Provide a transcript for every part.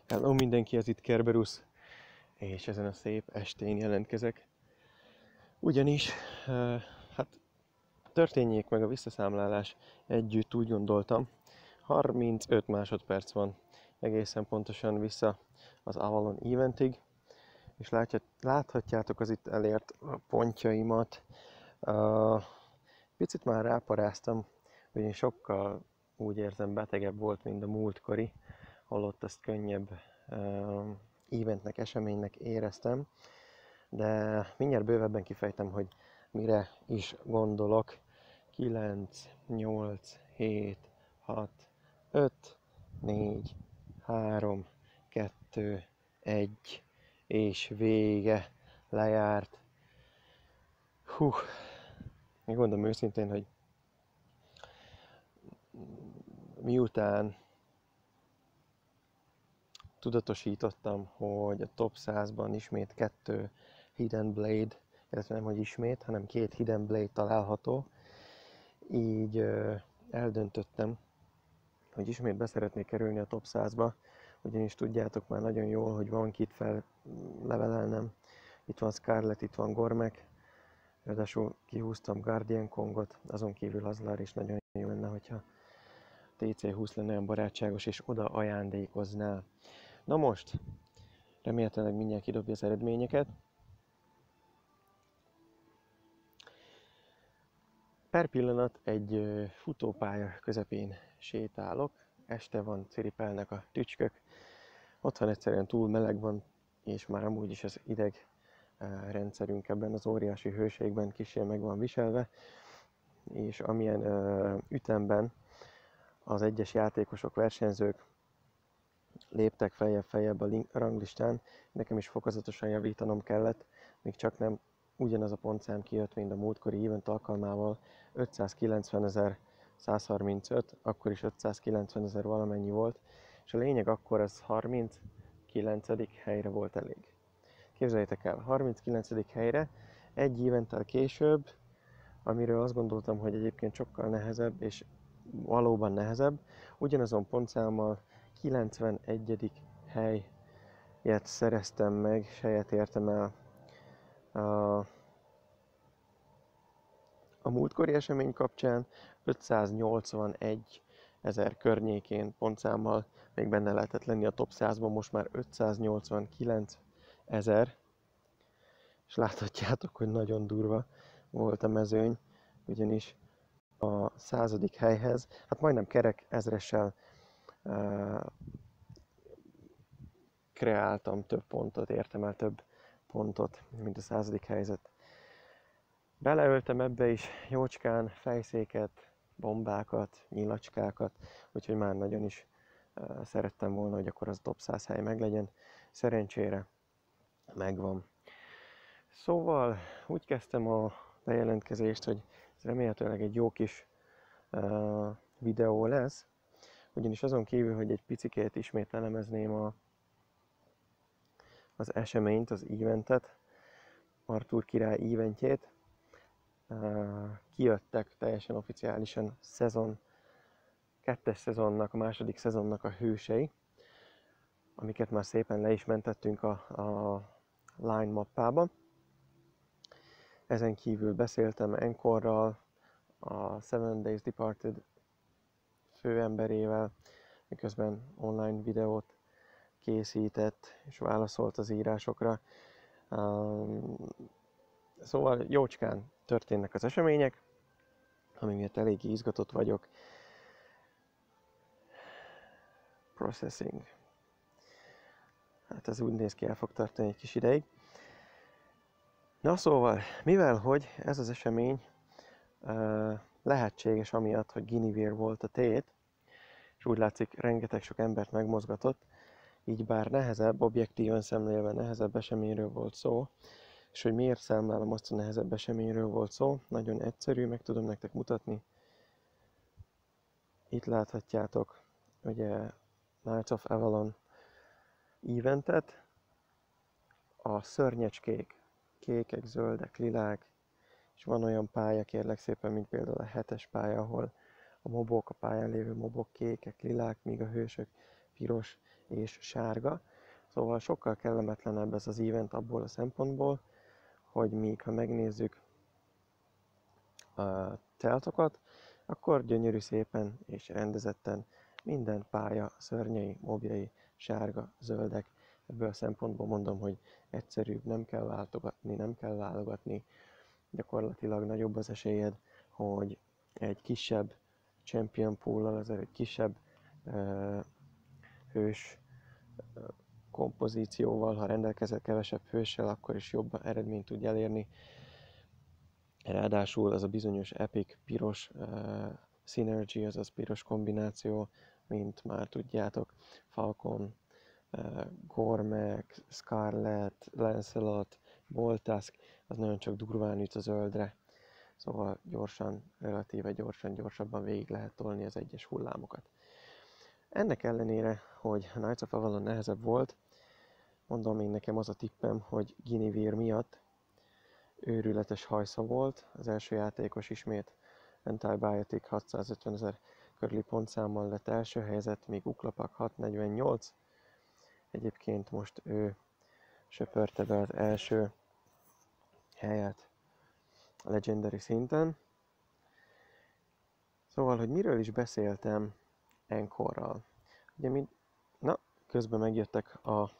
Hello mindenki, ez itt Kerberusz, és ezen a szép estén jelentkezek. Ugyanis, hát történjék meg a visszaszámlálás együtt, úgy gondoltam. 35 másodperc van egészen pontosan vissza az Avalon eventig, és láthatjátok az itt elért pontjaimat. Picit már ráparáztam, hogy én sokkal úgy érzem betegebb volt, mint a múltkori, holott ezt könnyebb eventnek, eseménynek éreztem, de mindjárt bővebben kifejtem, hogy mire is gondolok. 9, 8, 7, 6, 5, 4, 3, 2, 1, és vége, lejárt. Megmondom őszintén, hogy miután tudatosítottam, hogy a top 100-ban ismét 2 Hidden Blade, illetve nem hogy ismét, hanem 2 Hidden Blade található, így eldöntöttem, hogy ismét beszeretnék kerülni a top 100-ba, ugyanis tudjátok már nagyon jól, hogy van kit fellevelelnem. Itt van Scarlet, itt van Gormek, ráadásul kihúztam Guardian Kongot, azon kívül Azlar is nagyon jó lenne, hogyha TC20 lenne olyan barátságos és oda ajándékozná. Na most, remélhetőleg mindjárt kidobja az eredményeket. Per pillanat egy futópálya közepén sétálok, este van, ciripelnek a tücskök, otthon egyszerűen túl meleg van, és már amúgy is az ideg rendszerünk ebben az óriási hőségben kissé meg van viselve, és amilyen ütemben az egyes játékosok, versenyzők léptek feljebb a ranglistán, nekem is fokozatosan javítanom kellett, még csak nem ugyanaz a pontszám kijött, mint a múltkori event alkalmával, 590.135, akkor is 590.000 valamennyi volt, és a lényeg akkor az 39. helyre volt elég. Képzeljétek el, 39. helyre, egy eventtel később, amiről azt gondoltam, hogy egyébként sokkal nehezebb, és valóban nehezebb, ugyanazon pontszámmal 91. helyet szereztem meg, és helyet értem el a múltkori esemény kapcsán, 581.000 környékén pontszámmal még benne lehetett lenni a top 100-ban, most már 589.000, és láthatjátok, hogy nagyon durva volt a mezőny, ugyanis a 100. helyhez, hát majdnem kerek ezressel kreáltam több pontot, értem el több pontot, mint a 100. helyzet. Beleöltem ebbe is jócskán fejszéket, bombákat, nyilacskákat, úgyhogy már nagyon is szerettem volna, hogy akkor az top 100 hely meglegyen. Szerencsére megvan. Szóval úgy kezdtem a bejelentkezést, hogy ez remélhetőleg egy jó kis videó lesz, ugyanis azon kívül, hogy egy picikét ismét elemezném az eseményt, az eventet, Artúr király eventjét, kijöttek teljesen oficiálisan kettes szezonnak, a második szezonnak a hősei, amiket már szépen le is mentettünk a line mappába. Ezen kívül beszéltem Enkorral, a Seven Days Departed főemberével, miközben online videót készített és válaszolt az írásokra. Szóval jócskán történnek az események, ami miatt eléggé izgatott vagyok. Processing. Hát ez úgy néz ki, el fog tartani egy kis ideig. Na szóval, mivel hogy ez az esemény lehetséges amiatt, hogy Guinevere volt a tét, és úgy látszik rengeteg sok embert megmozgatott, így bár nehezebb, objektíven szemlélve nehezebb eseményről volt szó, és hogy miért számlálom azt, a nehezebb eseményről volt szó, nagyon egyszerű, meg tudom nektek mutatni. Itt láthatjátok ugye Knights of Avalon eventet, a szörnyecskék, kékek, zöldek, lilák, és van olyan pálya, kérlek szépen, mint például a 7-es pálya, ahol a mobok, a pályán lévő mobok kékek, lilák, míg a hősök piros és sárga. Szóval sokkal kellemetlenebb ez az event abból a szempontból, hogy míg ha megnézzük a teltokat, akkor gyönyörű szépen és rendezetten minden pálya, szörnyei, mobjai, sárga, zöldek. Ebből a szempontból mondom, hogy egyszerűbb, nem kell váltogatni, nem kell válogatni. Gyakorlatilag nagyobb az esélyed, hogy egy kisebb champion pool-al, azért egy kisebb hős kompozícióval, ha rendelkezel kevesebb hőssel, akkor is jobb eredményt tudj elérni. Ráadásul az a bizonyos epic piros synergy, azaz piros kombináció, mint már tudjátok, Falcon, Gormek, Scarlet, Lancelot, Boltask, az nagyon csak durván üt a zöldre. Szóval gyorsan, relatíve gyorsabban végig lehet tolni az egyes hullámokat. Ennek ellenére, hogy a Knights of Avalon nehezebb volt, mondom én nekem az a tippem, hogy Guinevere miatt őrületes hajsza volt. Az első játékos ismét Antibiotic 650 000 körüli pontszámmal lett első helyezett, míg Uklapak 648. Egyébként most ő söpörte be az első helyet a Legendary szinten. Szóval, hogy miről is beszéltem Encore-ral. Ugye közben megjöttek a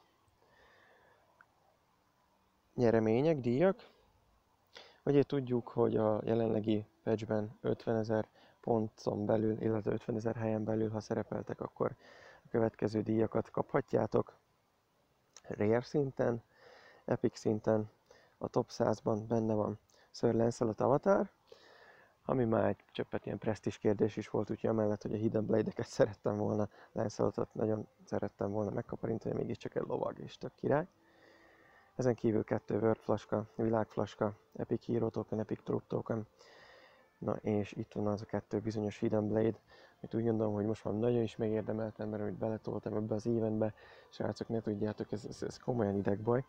nyeremények, díjak. Ugye tudjuk, hogy a jelenlegi patchben 50 000 ponton belül, illetve 50 000 helyen belül, ha szerepeltek, akkor a következő díjakat kaphatjátok. Rare szinten, Epic szinten, a top 100-ban benne van Sir Lancelot Avatar, ami már egy csöppet ilyen presztízs kérdés is volt, úgyhogy amellett, hogy a Hidden Blade-eket szerettem volna, Lancelotot nagyon szerettem volna megkaparintani, mégiscsak egy lovag és tök király. Ezen kívül 2 World flaska, világflaska, Epic Hero Token, Epic Troop Token. Na és itt van az a 2 bizonyos Hidden Blade, amit úgy gondolom, hogy most már nagyon is megérdemeltem, mert amit beletoltam ebbe az eventbe, srácok, ne tudjátok, ez komolyan idegbaj.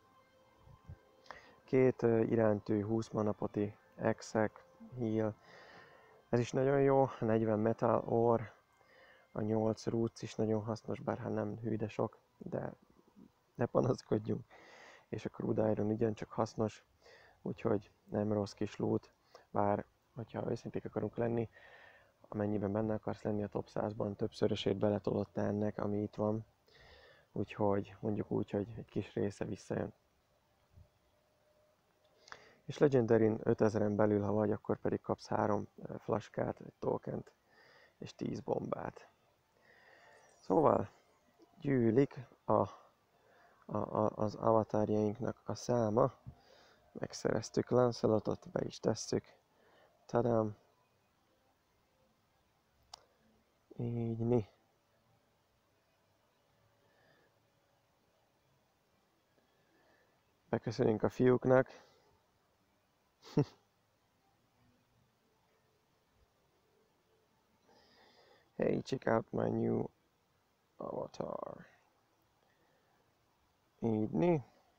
2 irántű 20 mana poti, Exec, Heal, ez is nagyon jó, 40 Metal Ore, a 8 Roots is nagyon hasznos, bár hát nem hű, de sok, de ne panaszkodjunk. És a Crude Iron ugyancsak hasznos, úgyhogy nem rossz kis loot, bár hogyha őszinték akarunk lenni, amennyiben benne akarsz lenni a top 100-ban, többszörösét beletolott ennek, ami itt van, úgyhogy mondjuk úgy, hogy egy kis része visszajön. És Legendary-n 5000-en belül, ha vagy, akkor pedig kapsz 3 flaskát, egy tokent és 10 bombát. Szóval gyűlik az avatárjainknak a száma. Megszereztük Lancelotot, be is tesszük. Tadám! Így. Beköszönünk a fiúknak. Hey, check out my new avatar. Így.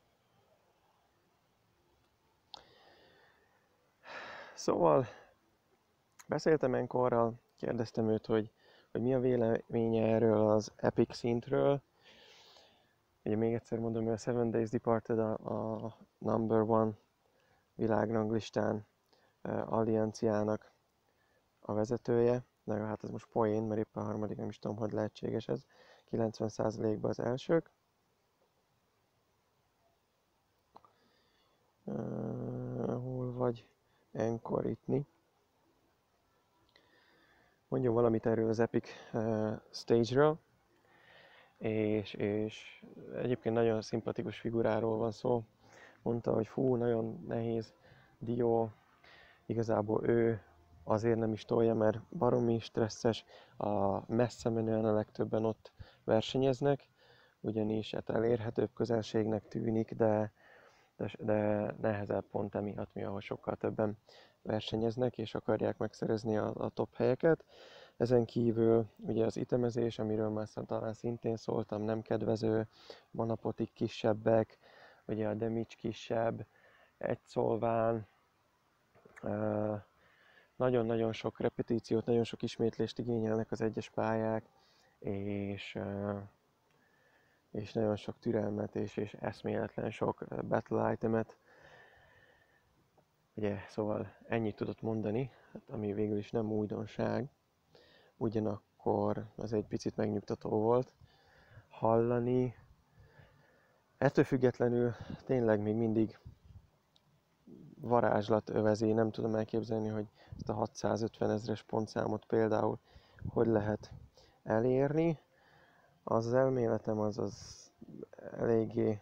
Szóval beszéltem Encore-ral, kérdeztem őt, hogy mi a véleménye erről az Epic szintről. Ugye még egyszer mondom, hogy a Seven Days Departed a number one világranglistán allianciának a vezetője. Na jó, hát ez most poén, mert éppen a harmadik, nem is tudom, hogy lehetséges ez. 90%-ban az elsők. Hol vagy? Encore itt. Mondjon valamit erről az Epic Stage-ről. És egyébként nagyon szimpatikus figuráról van szó. Mondta, hogy fú, nagyon nehéz dió. Igazából ő azért nem is tolja, mert baromi stresszes, messze menően a legtöbben ott versenyeznek, ugyanis hát elérhetőbb közelségnek tűnik, de nehezebb pont emiatt, ahol sokkal többen versenyeznek és akarják megszerezni a top helyeket. Ezen kívül ugye az itemezés, amiről már talán szintén szóltam, nem kedvező, manapotik kisebbek, ugye a damage kisebb, egy szolván, nagyon-nagyon sok repetíciót, nagyon sok ismétlést igényelnek az egyes pályák, és nagyon sok türelmet és eszméletlen sok battle itemet. Ugye, szóval ennyit tudott mondani, hát ami végül is nem újdonság. Ugyanakkor az egy picit megnyugtató volt hallani. Ettől függetlenül tényleg még mindig varázslat övezi, nem tudom elképzelni, hogy ezt a 650 000-es pontszámot például hogy lehet elérni. Az elméletem az eléggé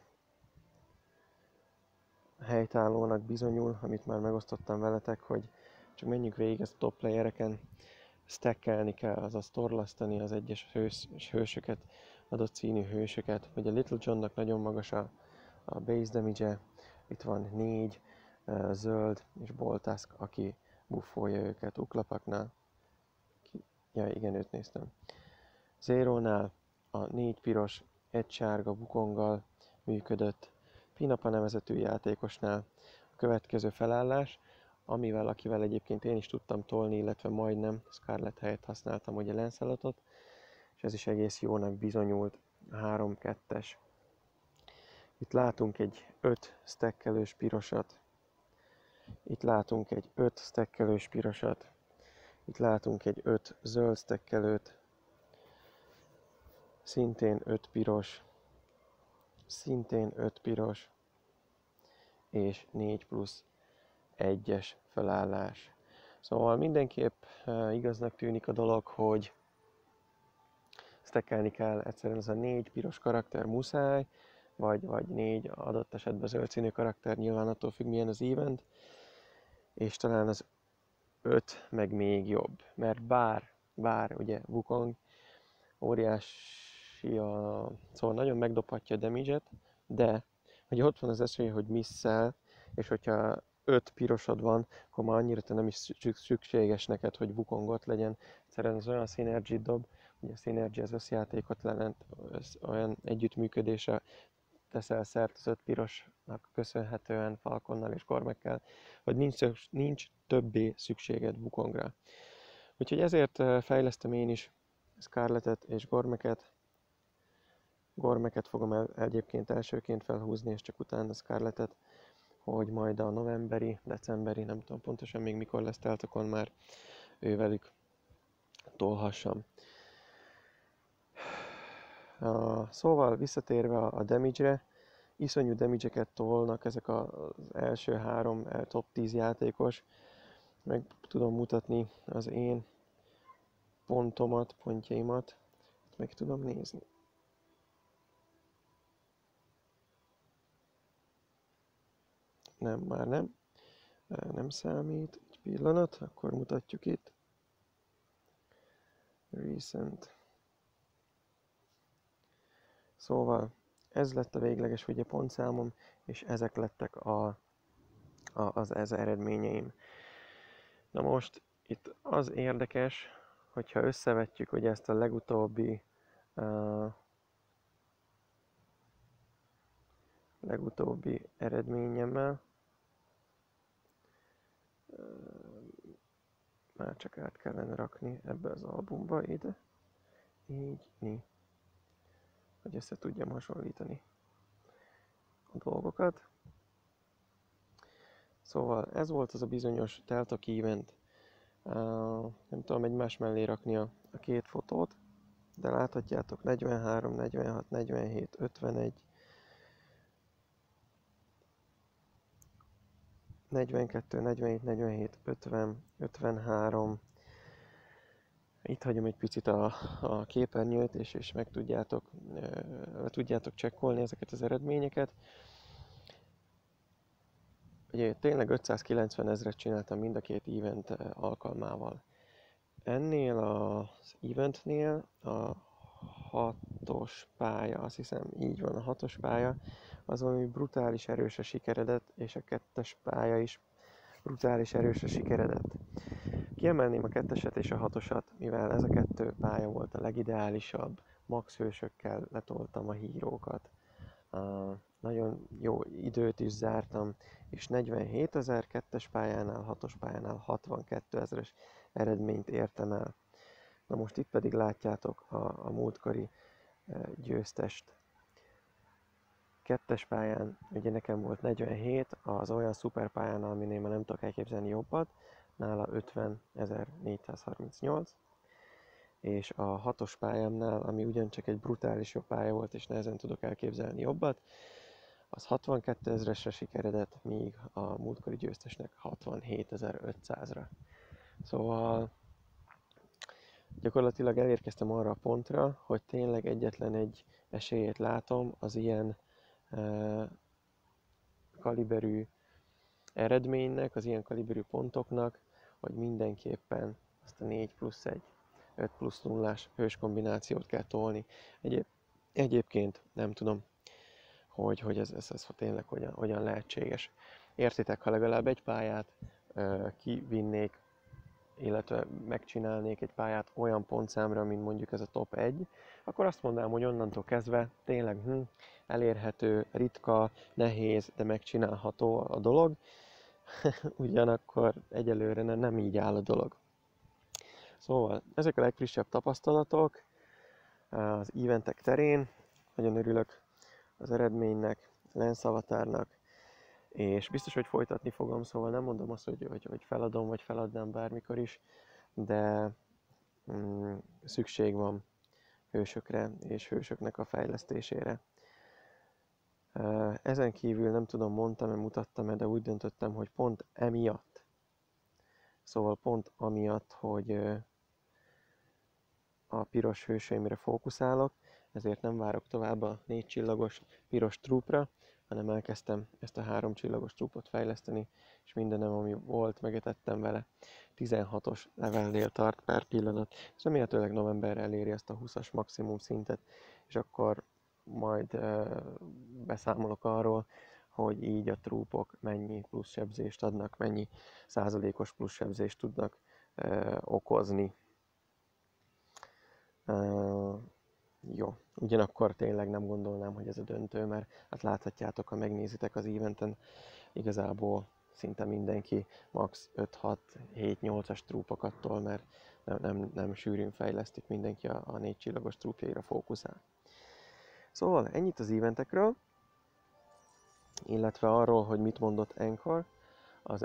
helytállónak bizonyul, amit már megosztottam veletek, hogy csak menjünk végig ezt a top playereken, stackelni kell, azaz torlasztani az egyes hősöket, adott színű hősöket, hogy a Little Johnnak nagyon magas a base damage-e, itt van 4 zöld és Boltask, aki buffolja őket Uklapaknál. Ja igen, őt néztem. Zero-nál a 4 piros, 1 sárga Wukonggal működött. Pinapa nevezetű játékosnál a következő felállás, akivel egyébként én is tudtam tolni, illetve majdnem Scarlet helyett használtam ugye Lancelotot, és ez is egész jónak bizonyult, 3-2-es. Itt látunk egy 5 stackelős pirosat, itt látunk egy 5 stackelős pirosat, itt látunk egy 5 zöld stackelőt, szintén 5 piros, szintén 5 piros, és 4 plusz 1-es felállás. Szóval mindenképp igaznak tűnik a dolog, hogy stackelni kell, egyszerűen ez a 4 piros karakter muszáj, vagy 4 adott esetben zöld színű karakter, nyilván attól függ milyen az event, és talán az 5 meg még jobb, mert bár ugye Wukong óriási szóval nagyon megdobhatja a damage-et, de hogy ott van az esély, hogy misszel, és hogyha 5 pirosod van, akkor már annyira te nem is szükséges neked, hogy Wukongot legyen. Egyszerűen az olyan synergy dob, ugye a synergy az összjátékot jelent, olyan együttműködésre teszel szert az 5 pirosnak köszönhetően Falconnal és Gormekkel, hogy nincs többé szükséged Wukongra. Úgyhogy ezért fejlesztem én is Scarletet és Gormeket. Gormeket fogom egyébként elsőként felhúzni, és csak utána Scarletet, hogy majd a novemberi, decemberi, nem tudom pontosan még mikor lesz teltokon már ővelük tolhassam. Szóval visszatérve a damage-re, iszonyú damage-eket tolnak ezek az első 3 top 10 játékos. Meg tudom mutatni az én pontjaimat, meg tudom nézni. Nem, már nem. Nem számít. Egy pillanat, akkor mutatjuk itt. Recent. Szóval ez lett a végleges ugye pontszámom, és ezek lettek az eredményeim. Na most itt az érdekes, hogyha összevetjük ugye ezt a legutóbbi eredményemmel, már csak át kellene rakni ebbe az albumba ide, így, hogy össze tudjam hasonlítani a dolgokat. Szóval ez volt az a bizonyos Teltok event. Nem tudom egymás mellé rakni a két fotót, de láthatjátok 43, 46, 47, 51, 42, 47, 47, 50, 53. Itt hagyom egy picit a képernyőt, és meg tudjátok csekkolni ezeket az eredményeket. Ugye tényleg 590 000-et csináltam mind a két event alkalmával. Ennél az eventnél a 6-os pálya, azt hiszem így van, a 6-os pálya, az valami brutális erős a sikeredett, és a 2-es pálya is brutális erős a sikeredett. Kiemelném a 2-eset és a 6-osat, mivel ez a 2 pálya volt a legideálisabb, max hősökkel letoltam a hírókat. Nagyon jó időt is zártam, és 47 000 2-es pályánál, 6-os pályánál 62 000-es eredményt értem el. Na most itt pedig látjátok a múltkori győztest. Kettes pályán ugye nekem volt 47, az olyan szuperpályán, aminél már nem tudok elképzelni jobbat, nála 50.438, és a hatos pályámnál, ami ugyancsak egy brutális jobb pálya volt, és nehezen tudok elképzelni jobbat, az 62 000-esre sikeredett, míg a múltkori győztesnek 67.500-ra. Szóval gyakorlatilag elérkeztem arra a pontra, hogy tényleg egyetlen egy esélyét látom az ilyen kaliberű eredménynek, az ilyen kaliberű pontoknak, hogy mindenképpen azt a 4+1, 5+0-ás hős kombinációt kell tolni. Egyébként nem tudom, hogy ez tényleg hogyan lehetséges. Értitek, ha legalább egy pályát kivinnék, illetve megcsinálnék egy pályát olyan pontszámra, mint mondjuk ez a top 1, akkor azt mondanám, hogy onnantól kezdve tényleg elérhető, ritka, nehéz, de megcsinálható a dolog. Ugyanakkor egyelőre nem így áll a dolog. Szóval ezek a legfrissebb tapasztalatok az eventek terén. Nagyon örülök az eredménynek, Lens Avatarnak, és biztos, hogy folytatni fogom, szóval nem mondom azt, hogy feladom, vagy feladnám bármikor is, de szükség van hősökre és hősöknek a fejlesztésére. Ezen kívül nem tudom, mondtam-e, mutattam-e, de úgy döntöttem, hogy pont emiatt, szóval pont amiatt, hogy a piros hőseimre fókuszálok, ezért nem várok tovább a 4 csillagos piros trúpra, hanem elkezdtem ezt a 3 csillagos trúpot fejleszteni, és mindenem, ami volt, megetettem vele. 16-os levelnél tart per pillanat, és remélhetőleg novemberre eléri ezt a 20-as maximum szintet, és akkor majd beszámolok arról, hogy így a trúpok mennyi plusz sebzést adnak, mennyi százalékos plusz sebzést tudnak okozni. Jó, ugyanakkor tényleg nem gondolnám, hogy ez a döntő, mert hát láthatjátok, ha megnézitek az eventen, igazából szinte mindenki max 5-6-7-8-as trúpokat tol, mert nem sűrűn fejlesztik, mindenki a 4 csillagos trúpjaira fókuszál. Szóval ennyit az eventekről, illetve arról, hogy mit mondott Anchor az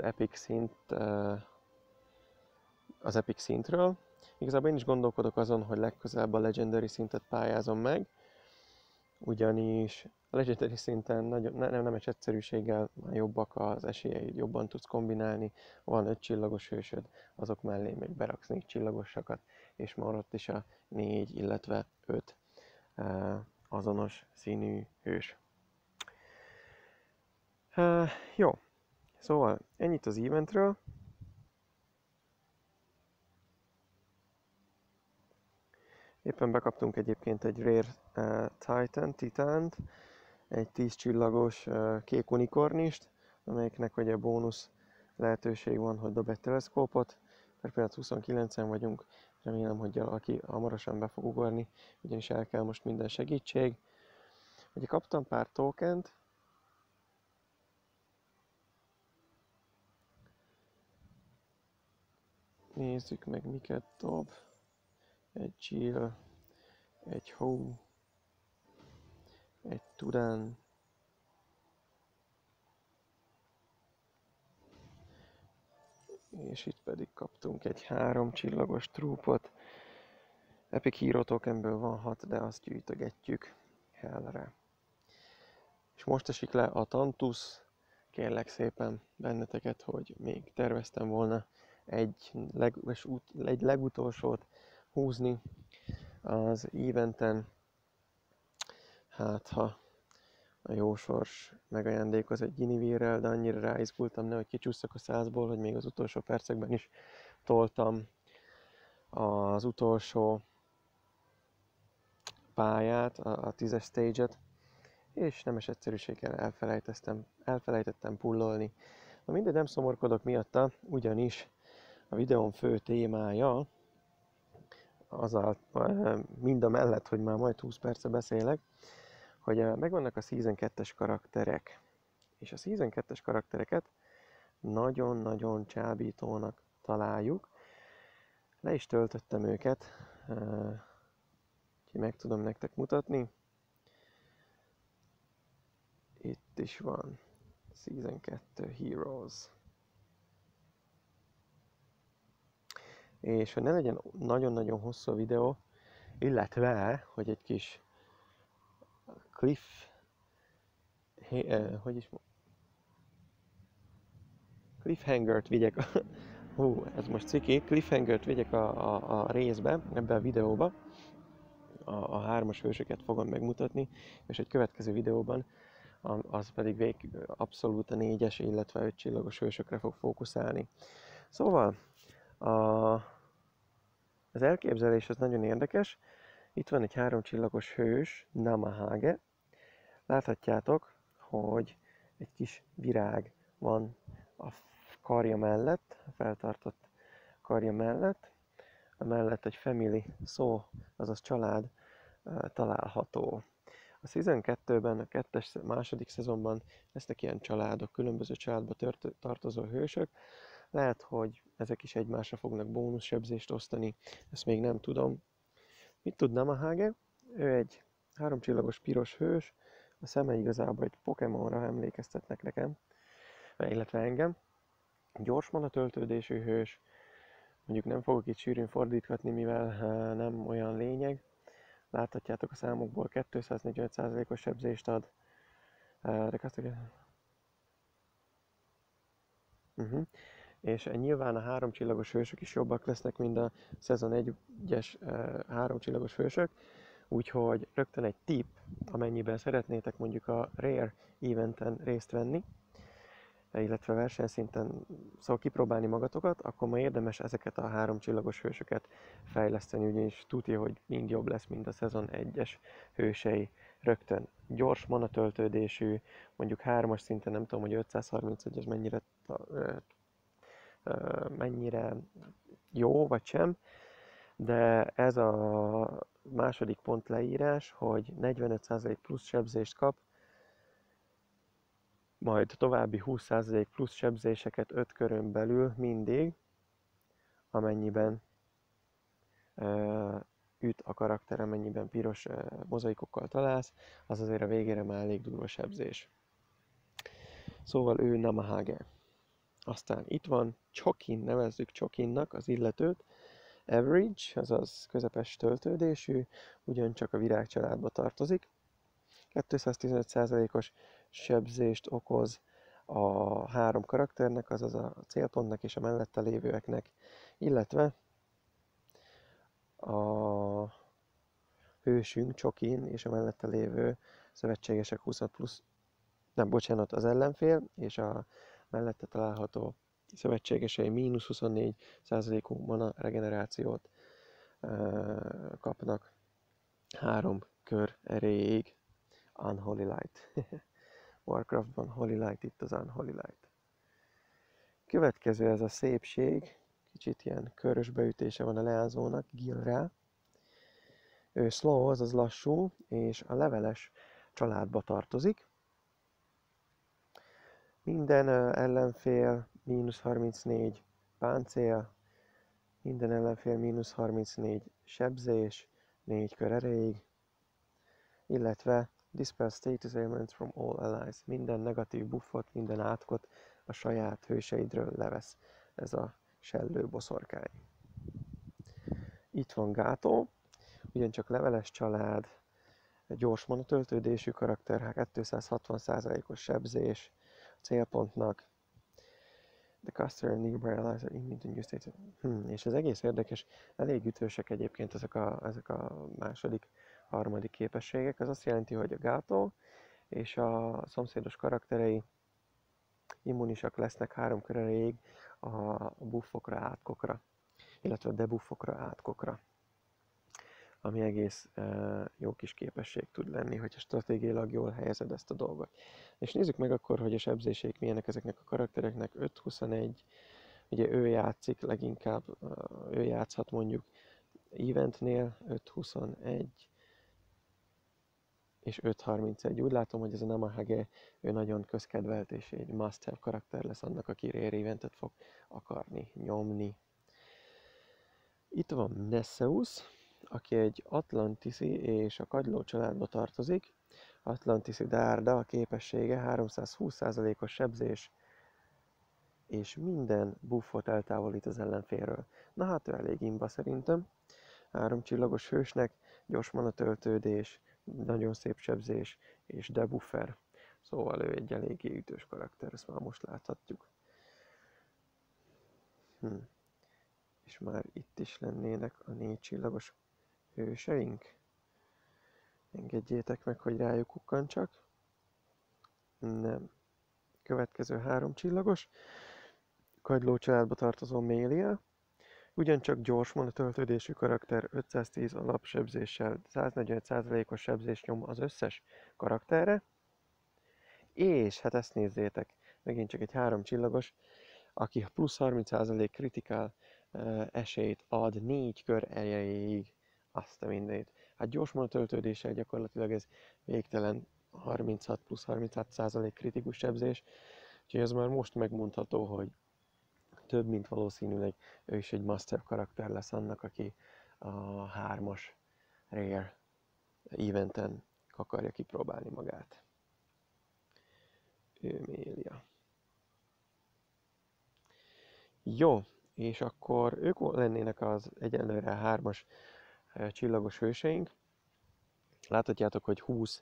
Epic szintről. Igazából én is gondolkodok azon, hogy legközelebb a Legendary szintet pályázom meg, ugyanis a Legendary szinten nemes egyszerűséggel már jobbak az esélyeid, jobban tudsz kombinálni, van 5 csillagos hősöd, azok mellé még beraksz 4 csillagosakat, és már ott is a 4, illetve 5 azonos színű hős. Jó, szóval ennyit az eventről. Éppen bekaptunk egyébként egy Rare Titant, egy 10 csillagos kék unikornist, amelyeknek ugye bónusz lehetőség van, hogy dob egy teleszkópot. Per pillanat 29-en vagyunk, remélem, hogy aki hamarosan be fog ugorni, ugyanis el kell most minden segítség. Ugye kaptam pár tokent, nézzük meg, miket dob. Egy Jill, egy Home, egy Turan, és itt pedig kaptunk egy 3 csillagos trúpot. Epic Hero tokenből van 6, de azt gyűjtögetjük Hellre. És most esik le a Tantus, kérlek szépen benneteket, hogy még terveztem volna egy legutolsót húzni az eventen. Hát ha a jó sors megajándékoz egy Guinevere-rel, de annyira ráizgultam, nehogy kicsúszak a 100-ból, hogy még az utolsó percekben is toltam az utolsó pályát, a 10-es stage-et, és nemes egyszerűséggel elfelejtettem pullolni. Na mindegy, nem szomorkodok miatta, ugyanis a videóm fő témája mind a mellett, hogy már majd 20 perce beszélek, hogy megvannak a Season 2-es karakterek. És a Season 2-es karaktereket nagyon-nagyon csábítónak találjuk. Le is töltöttem őket, Úgyhogy meg tudom nektek mutatni. Itt is van Season 2 Heroes. És hogy ne legyen nagyon-nagyon hosszú a videó, illetve, hogy egy kis cliffhangert vigyek, ez most ciki, cliffhangert vigyek a részbe, ebbe a videóba, a 3-as hősöket fogom megmutatni, és egy következő videóban az pedig abszolút a 4-es, illetve 5 csillagos hősökre fog fókuszálni. Szóval, az elképzelés az nagyon érdekes. Itt van egy 3 csillagos hős, Namahage. Láthatjátok, hogy egy kis virág van a karja mellett, a feltartott karja mellett. Amellett egy family szó, azaz család található. A Season 2-ben, a második szezonban lesznek ilyen családok, különböző családba tartozó hősök. Lehet, hogy ezek is egymásra fognak bónuszsebzést osztani, ezt még nem tudom. Mit tud Namahage? Ő egy 3 csillagos piros hős, a szeme igazából egy Pokémonra emlékeztetnek nekem, illetve engem. Gyors mana töltődésű hős, mondjuk nem fogok itt sűrűn fordítgatni, mivel nem olyan lényeg. Láthatjátok a számokból, 245%-os sebzést ad. És nyilván a 3 csillagos hősök is jobbak lesznek, mint a szezon 1-es 3 csillagos hősök. Úgyhogy rögtön egy tip, amennyiben szeretnétek mondjuk a Rare eventen részt venni, illetve versenyszinten kipróbálni magatokat, akkor ma érdemes ezeket a 3 csillagos hősöket fejleszteni, ugyanis tudja, hogy mind jobb lesz, mint a szezon 1-es hősei. Rögtön gyors mana töltődésű, mondjuk 3-as szinten nem tudom, hogy 531-es mennyire jó vagy sem, de ez a második pont leírás, hogy 45% plusz sebzést kap, majd további 20% plusz sebzéseket 5 körön belül mindig, amennyiben üt a karakter, amennyiben piros mozaikokkal találsz, az azért a végére már elég durva sebzés. Szóval ő Namahage. Aztán itt van Chokin, nevezzük Chokinnak az illetőt. Average, azaz közepes töltődésű, ugyancsak a virágcsaládba tartozik. 215%-os sebzést okoz a 3 karakternek, azaz a célpontnak és a mellette lévőeknek, illetve a hősünk Chokin és a mellette lévő szövetségesek 20 plusz, nem, bocsánat, az ellenfél és a mellette található szövetségesei mínusz 24%-ú mana regenerációt kapnak 3 kör erejéig. Unholy Light. Warcraftban Holy Light, itt az Unholy Light. Következő ez a szépség, kicsit ilyen körös beütése van a leányzónak, Gilrá. Ő slow, azaz lassú, és a leveles családba tartozik. Minden ellenfél mínusz 34 páncél, minden ellenfél mínusz 34 sebzés, 4 kör erejéig, illetve Dispel status ailments from all allies. Minden negatív buffot, minden átkot a saját hőseidről levesz ez a sellő boszorkány. Itt van Gátó, ugyancsak leveles család, gyors mana töltődésű karakter, 260%-os sebzés a célpontnak. The caster and nearby allies are immune to new status. És ez egész érdekes, elég ütősek egyébként ezek a második, harmadik képességek. Ez azt jelenti, hogy a Gátó és a szomszédos karakterei immunisak lesznek 3 kör erejéig a buffokra, átkokra, illetve a debuffokra, átkokra. Ami egész jó kis képesség tud lenni, hogyha stratégiailag jól helyezed ezt a dolgot. És nézzük meg akkor, hogy a sebzéseik milyenek ezeknek a karaktereknek. 5-21, ugye ő játszik leginkább, ő játszhat mondjuk eventnél, 5-21 és 5-31. Úgy látom, hogy ez a Namahage, ő nagyon közkedvelt és egy must-have karakter lesz annak, aki rare eventet fog akarni nyomni. Itt van Nesseus, aki egy atlantiszi és a kagyló családba tartozik. Atlantiszi dárda, a képessége 320%-os sebzés, és minden buffot eltávolít az ellenfélről. Na hát ő elég imba szerintem. 3 csillagos hősnek, gyors mana töltődés, nagyon szép sebzés és debuffer. Szóval ő egy eléggé ütős karakter, ezt már most láthatjuk. És már itt is lennének a 4 csillagos hőseink. Engedjétek meg, hogy rájuk kukkancsak. Nem. Következő 3 csillagos. Kagyló családba tartozó Mélia. Ugyancsak gyors mana töltődésű karakter, 510 alapsebzéssel, 145%-os sebzés nyom az összes karakterre. És hát ezt nézzétek, megint csak egy 3 csillagos, aki plusz 30% kritikál esélyt ad 4 kör erejéig. Azt a mindent. Hát gyors mana töltődéssel gyakorlatilag ez végtelen 36 plusz 36% kritikus sebzés. Úgyhogy ez már most megmondható, hogy több mint valószínűleg ő is egy master karakter lesz annak, aki a 3-as Rare eventen akarja kipróbálni magát. Ő Mélia. Jó, és akkor ők lennének az egyenlőre 3-as csillagos hőseink. Láthatjátok, hogy 20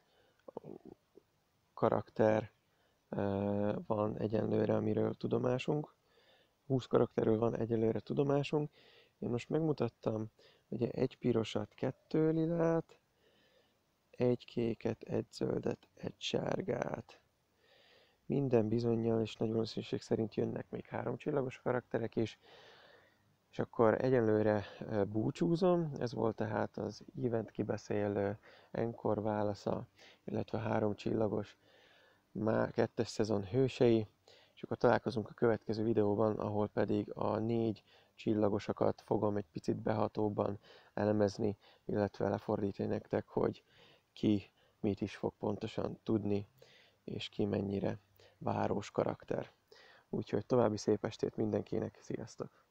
karakter van egyenlőre, amiről tudomásunk. 20 karakterről van egyelőre tudomásunk. Én most megmutattam, ugye egy pirosat, 2 lilát, egy kéket, egy zöldet, egy sárgát. Minden bizonnyal és nagy valószínűség szerint jönnek még 3 csillagos karakterek is. És akkor egyenlőre búcsúzom. Ez volt tehát az event kibeszélő Encore válasza, illetve 3 csillagos 2-es szezon hősei. És akkor találkozunk a következő videóban, ahol pedig a 4 csillagosakat fogom egy picit behatóbban elemezni, illetve lefordítani nektek, hogy ki mit is fog pontosan tudni, és ki mennyire város karakter. Úgyhogy további szép estét mindenkinek, sziasztok!